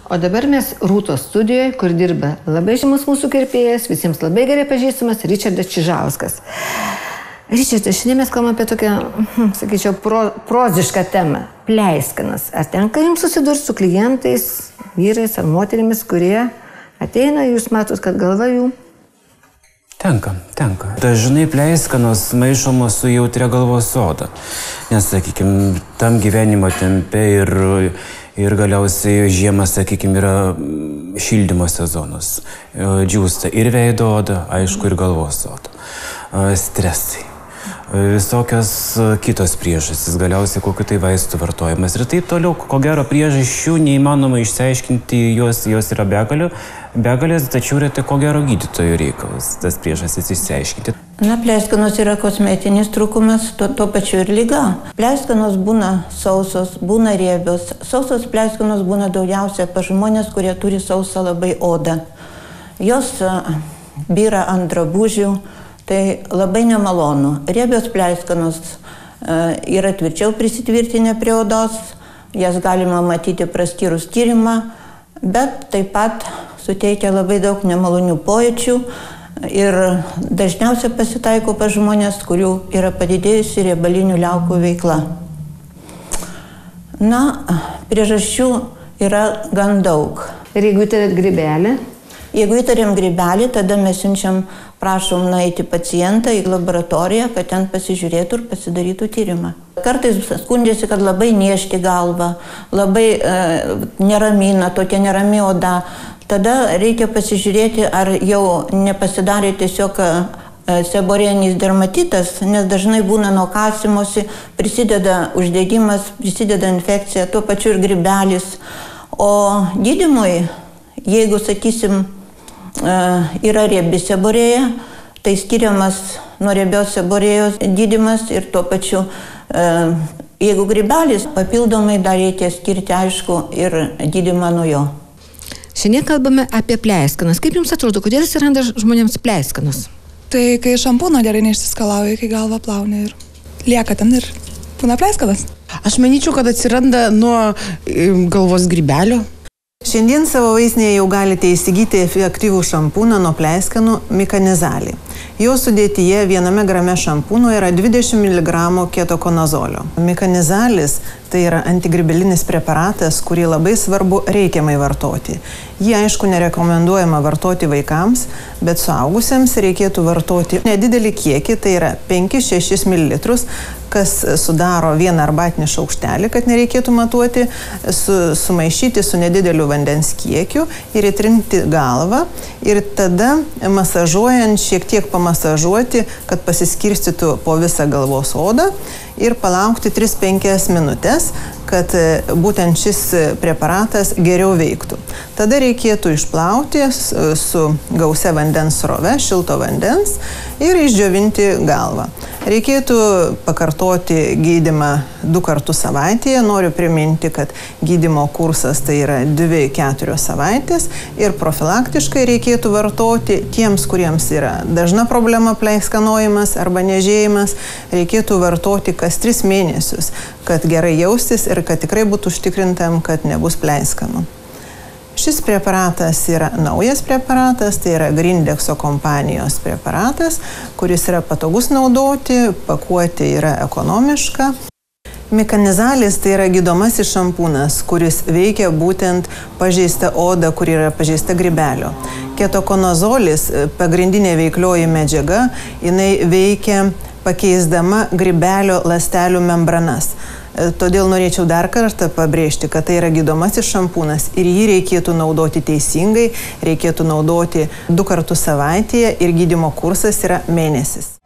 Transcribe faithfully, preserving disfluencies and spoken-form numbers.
O dabar mes Rūtos studijoje, kur dirba labai žymus mūsų kirpėjas, visiems labai gerai pažįstamas Ričardas Čižauskas. Ričardas, šiandien mes kalbame apie tokią, sakyčiau, pro, prozišką temą – pleiskanas. Ar tenka jums susidurti su klientais, vyrais ar moterimis, kurie ateina, jūs matot, kad galva jų? Tenka, tenka. Dažnai pleiskanos maišomos su jautria galvos oda. Nes, sakykime, tam gyvenimo tempe ir, ir galiausiai žiemą, sakykime, yra šildymo sezonas. Džiūsta ir veido oda, aišku, ir galvos oda. Stresai. Visokios kitos priežastys, galiausiai kokiu tai vaistų vartojimas. Ir taip toliau, ko gero priežasčių neįmanoma išsiaiškinti, jos, jos yra begalio, begalės, tačiau yra tai ko gero gydytojų reikalas, tas priežastys išsiaiškinti. Na, pleiskanos yra kosmetinis trūkumas, tuo, tuo pačiu ir lyga. Pleiskanos būna sausos, būna riebios. Sausos pleiskanos būna daugiausia pas žmonės, kurie turi sausą labai odą. Jos byra ant drabužių. Tai labai nemalonu. Riebios pleiskanos yra tvirčiau prisitvirtinę prie odos, jas galima matyti praskyrus tyrimą, bet taip pat suteikia labai daug nemalonių pojūčių ir dažniausiai pasitaiko pas žmonės, kurių yra padidėjusi riebalinių liaukų veikla. Na, priežasčių yra gan daug. Ir jeigu įtarėt grybelį? Jeigu įtarėm grybelį, tada mes siunčiam, prašom nueiti pacientą į laboratoriją, kad ten pasižiūrėtų ir pasidarytų tyrimą. Kartais skundžiasi, kad labai niežti galvą, labai e, neramina, tokia nerami oda. Tada reikia pasižiūrėti, ar jau nepasidarė tiesiog e, seborėjinis dermatitas, nes dažnai būna nuo kasimosi, prisideda uždegimas, prisideda infekcija, tuo pačiu ir grybelis. O gydymui, jeigu, sakysim, yra riebi seborėja, tai skiriamas nuo riebios seborėjos gydymas ir tuo pačiu, jeigu grybelis, papildomai dar reikia skirti, aišku, ir gydymą nuo jo. Šiandien kalbame apie pleiskanas. Kaip jums atrodo, kodėl atsiranda žmonėms pleiskanas? Tai kai šampūno gerai neišsiskalauja, kai galvą plauna ir lieka ten ir būna pleiskanas. Aš manyčiau, kad atsiranda nuo galvos grybelio. Šiandien savo vaistinėje jau galite įsigyti efektyvų šampūną nuo pleiskanų Mikanizalį. Jo sudėtyje viename grame šampūno yra dvidešimt miligramų ketokonazolio. Mikanizalis tai yra antigrybelinis preparatas, kurį labai svarbu reikiamai vartoti. Jį, aišku, nerekomenduojama vartoti vaikams, bet suaugusiems reikėtų vartoti nedidelį kiekį, tai yra penkis šešis mililitrus, kas sudaro vieną arbatinį šaukštelį, kad nereikėtų matuoti, su, sumaišyti su nedideliu vandens kiekiu ir įtrinti galvą ir tada masažuojant šiek tiek pamasažuoti, kad pasiskirstytų po visą galvos odą ir palaukti tris penkias minutės, kad būtent šis preparatas geriau veiktų. Tada reikėtų išplauti su gausia vandens srove, šilto vandens ir išdžiovinti galvą. Reikėtų pakartoti gydymą du kartus savaitėje. Noriu priminti, kad gydymo kursas tai yra dvi keturios savaitės ir profilaktiškai reikėtų vartoti tiems, kuriems yra dažna problema pleiskanojimas arba niežėjimas, reikėtų vartoti kas tris mėnesius, kad gerai jaustis ir kad tikrai būtų užtikrintam, kad nebus pleiskanų. Šis preparatas yra naujas preparatas, tai yra Grindexo kompanijos preparatas, kuris yra patogus naudoti, pakuotė yra ekonomiška. Mikanizalis tai yra gydomasis šampūnas, kuris veikia būtent pažeistą odą, kur yra pažeista grybelio. Ketokonazolis, pagrindinė veiklioji medžiaga, jinai veikia pakeisdama grybelio ląstelių membranas. Todėl norėčiau dar kartą pabrėžti, kad tai yra gydomasis šampūnas ir jį reikėtų naudoti teisingai, reikėtų naudoti du kartus savaitėje ir gydymo kursas yra mėnesis.